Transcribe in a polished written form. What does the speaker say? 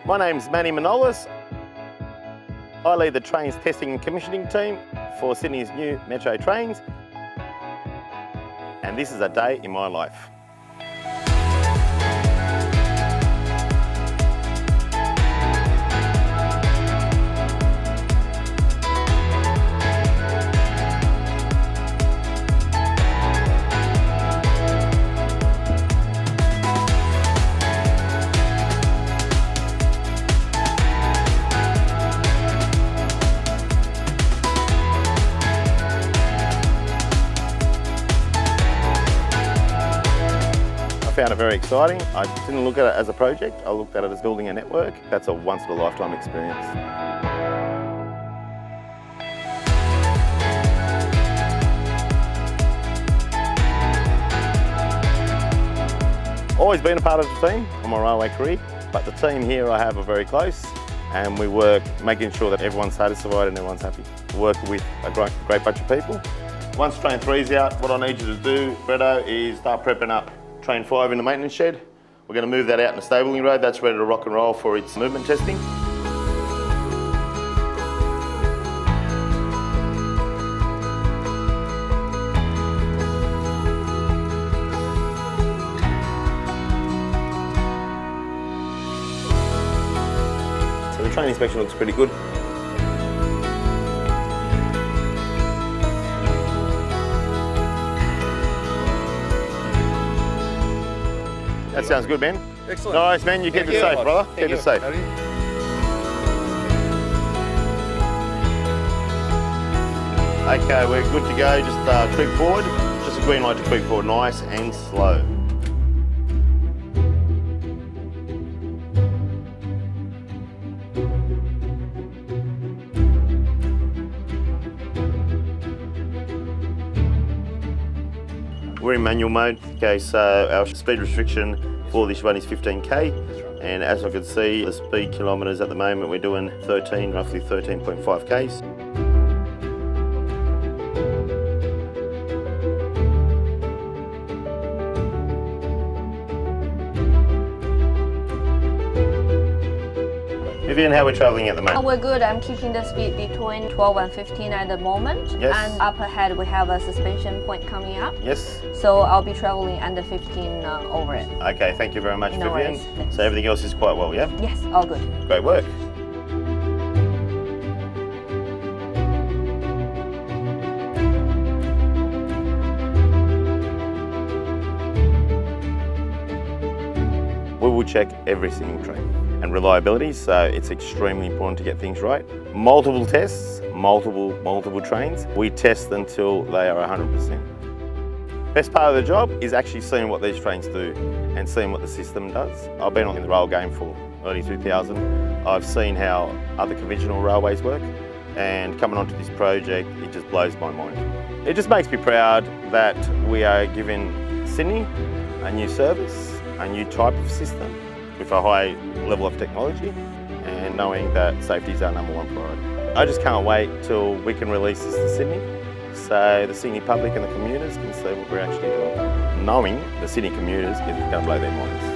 My name's Manny Manolis. I lead the trains testing and commissioning team for Sydney's new metro trains. And this is a day in my life. I found it very exciting. I didn't look at it as a project, I looked at it as building a network. That's a once-in-a-lifetime experience. Always been a part of the team on my railway career, but the team here I have are very close and we work making sure that everyone's satisfied and everyone's happy. Working with a great bunch of people. Once train 3's out, what I need you to do, Bretto, is start prepping up train 5 in the maintenance shed. We're going to move that out in the stabling road. That's ready to rock and roll for its movement testing. So the train inspection looks pretty good. That sounds good, man. Excellent. Nice, man. You keep it safe, brother. Keep it safe. Okay, we're good to go. Just creep forward. Just a green light to creep forward, nice and slow. We're in manual mode, okay, so our speed restriction for this one is 15k, and as I can see, the speed kilometres at the moment we're doing roughly 13.5 k's. Vivian, how are we travelling at the moment? We're good. I'm keeping the speed between 12 and 15 at the moment. Yes. And up ahead we have a suspension point coming up. Yes. So I'll be travelling under 15 over it. Okay, thank you very much, No Vivian. worries. So everything else is quite well, yeah? Yes, all good. Great work. We will check every single train. And reliability, so it's extremely important to get things right. Multiple tests, multiple trains. We test until they are 100%. Best part of the job is actually seeing what these trains do and seeing what the system does. I've been on the rail game for early 2000. I've seen how other conventional railways work, and coming onto this project, it just blows my mind. It just makes me proud that we are giving Sydney a new service, a new type of system with a high level of technology, and knowing that safety is our #1 priority. I just can't wait till we can release this to Sydney, so the Sydney public and the commuters can see what we're actually doing. Knowing the Sydney commuters is going to blow their minds.